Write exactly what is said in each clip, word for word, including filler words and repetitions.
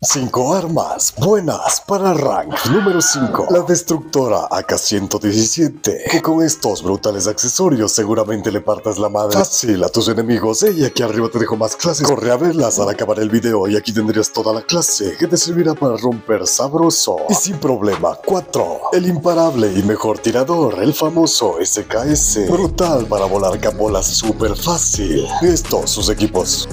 cinco armas buenas para rank número cinco. La destructora A K ciento diecisiete, que con estos brutales accesorios seguramente le partas la madre fácil a tus enemigos. Y aquí arriba te dejo más clases, corre a verlas al acabar el video y aquí tendrías toda la clase que te servirá para romper sabroso y sin problema. Cuatro. El imparable y mejor tirador, el famoso S K S, brutal para volar cabolas súper fácil. Estos sus equipos.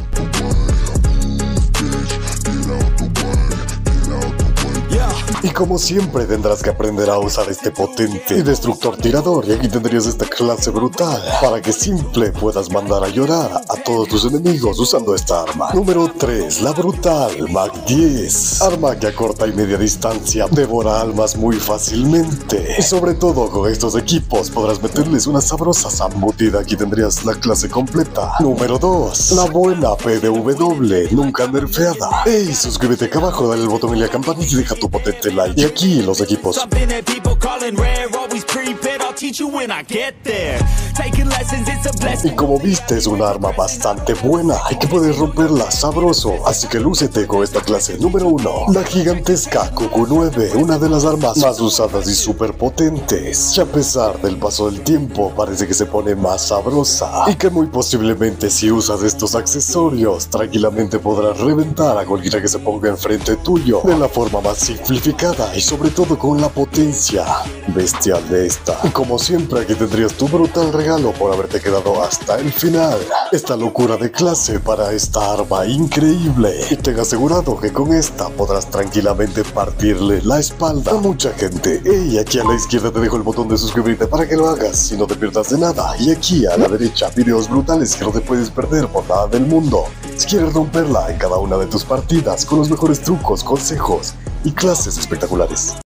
Y como siempre tendrás que aprender a usar este potente y destructor tirador, y aquí tendrías esta clase brutal para que simple puedas mandar a llorar a todos tus enemigos usando esta arma. Número tres. La brutal Mag diez, arma que a corta y media distancia devora almas muy fácilmente, y sobre todo con estos equipos podrás meterles una sabrosa zambutida. Aquí tendrías la clase completa. Número dos. La buena P D W, nunca nerfeada. Ey, suscríbete acá abajo, dale el botón y la campanita y deja tu potente like. Y aquí los equipos. Y como viste, es una arma bastante buena y que puedes romperla sabroso, así que lúcete con esta clase. Número uno. La gigantesca Q Q nueve, una de las armas más usadas y súper potentes, y a pesar del paso del tiempo parece que se pone más sabrosa, y que muy posiblemente si usas estos accesorios tranquilamente podrás reventar a cualquiera que se ponga enfrente tuyo de la forma más simplificada y sobre todo con la potencia bestial de esta. Y como siempre, aquí tendrías tu brutal regalo por haberte quedado hasta el final. Esta locura de clase para esta arma increíble, y ten asegurado que con esta podrás tranquilamente partirle la espalda a mucha gente. Y aquí a la izquierda te dejo el botón de suscribirte para que lo hagas y no te pierdas de nada. Y aquí a la derecha, videos brutales que no te puedes perder por nada del mundo si quieres romperla en cada una de tus partidas con los mejores trucos, consejos y clases espectaculares.